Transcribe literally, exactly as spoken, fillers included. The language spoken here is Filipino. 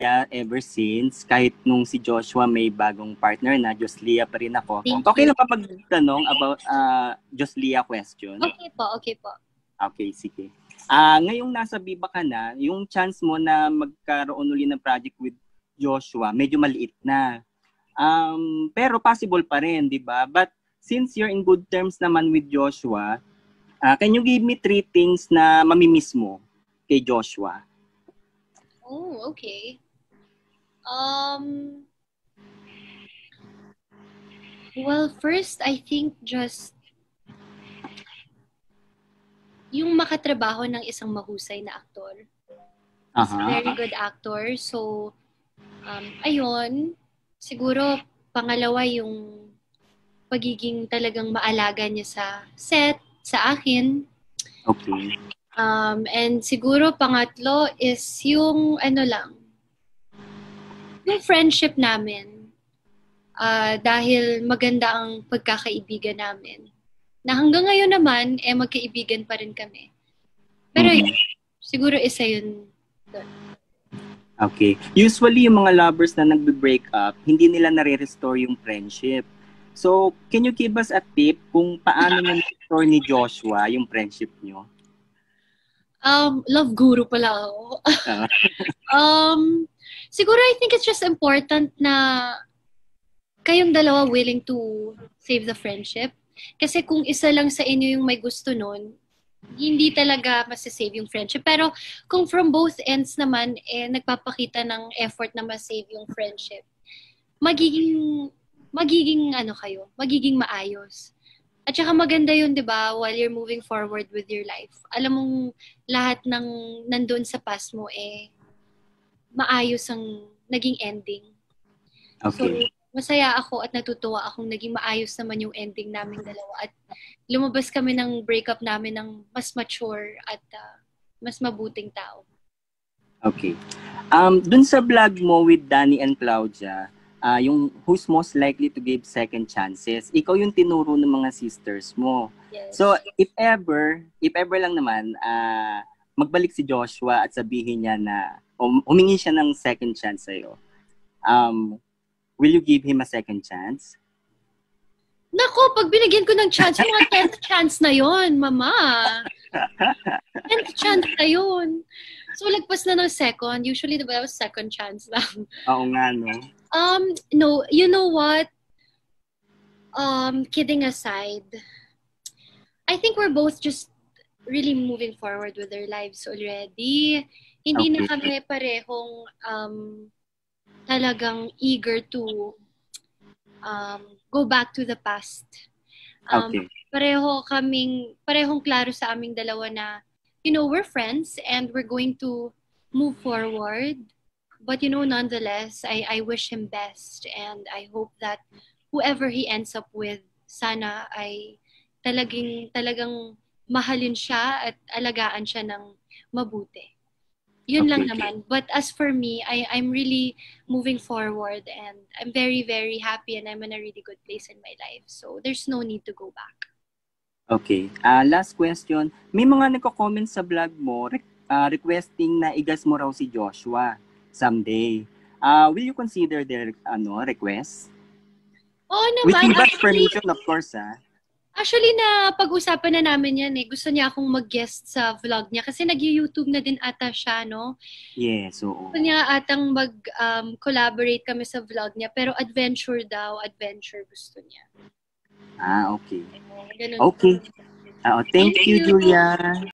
Joslia ever since. Kahit nung si Joshua may bagong partner na, Joslia pa rin ako. Thank Okay you. lang kapag tanong about uh, Joslia question? Okay po, okay po. Okay, sige. Ah, uh, ngayong nasa Viva ka na, yung chance mo na magkaroon uli ng project with Joshua, medyo maliit na. Um, pero possible pa rin, di ba? But since you're in good terms naman with Joshua, uh, can you give me three things na mamimiss mo kay Joshua? Oh, okay. Um, well, first, I think just yung makatrabaho ng isang mahusay na aktor. He's Uh-huh. a very good actor. So, um, ayun, siguro pangalawa yung pagiging talagang maalaga niya sa set, sa akin. Okay. Um, and siguro pangatlo is yung ano lang, yung friendship namin. Uh, dahil maganda ang pagkakaibigan namin. Na hanggang ngayon naman, eh magkaibigan pa rin kami. Pero mm-hmm. yun, siguro isa yun doon. Okay. Usually, yung mga lovers na nagbe-break up, hindi nila nare-restore yung friendship. So, can you give us a tip kung paano nyo na-restore ni Joshua yung friendship nyo? Um, love guru pala ako. Uh. um, siguro I think it's just important na kayong dalawa willing to save the friendship. Kasi kung isa lang sa inyo yung may gusto nun, hindi talaga masasave yung friendship. Pero kung from both ends naman, eh, nagpapakita ng effort na masave yung friendship, magiging, magiging ano kayo, magiging maayos. At saka maganda yun, di ba, while you're moving forward with your life. Alam mong lahat ng nandun sa past mo, eh, maayos ang naging ending. Okay. So, masaya ako at natutuwa akong naging maayos naman yung ending namin dalawa. At lumabas kami ng breakup namin ng mas mature at uh, mas mabuting tao. Okay. Um, dun sa vlog mo with Danny and Claudia, uh, yung who's most likely to give second chances, ikaw yung tinuro ng mga sisters mo. Yes. So, if ever, if ever lang naman, uh, magbalik si Joshua at sabihin niya na, um, humingi siya ng second chance sa'yo, um, will you give him a second chance? Nako, pag binigyan ko ng chance, mga tenth chance na yon, mama. tenth chance na yon. So, lagpas na ng second. Usually, diba, second chance lang. Oo nga, no? Um, no, you know what? Um, kidding aside, I think we're both just really moving forward with our lives already. Hindi okay. na kami parehong um, talagang eager to um, go back to the past. Um, okay. Pareho kaming, parehong klaro sa aming dalawa na, you know, we're friends and we're going to move forward. But, you know, nonetheless, I, I wish him best and I hope that whoever he ends up with, sana ay talagang, talagang mahalin siya at alagaan siya ng mabuti. Yun okay. lang naman. But as for me, I, I'm really moving forward and I'm very, very happy and I'm in a really good place in my life. So there's no need to go back. Okay. Uh, last question. May mga nagko-comment sa vlog mo re- uh, requesting na igas mo raw si Joshua someday. Uh, will you consider their ano request? Oo naman. With Iba's permission, of course, ha? Actually, na pag-usapan na namin yan eh. Gusto niya akong mag-guest sa vlog niya kasi nag-YouTube na din ata siya, no? Yes, oo. Gusto niya atang mag-collaborate um, kami sa vlog niya pero adventure daw, adventure gusto niya. Ah, okay. Ganun okay. Uh, thank, thank you, you, Julia.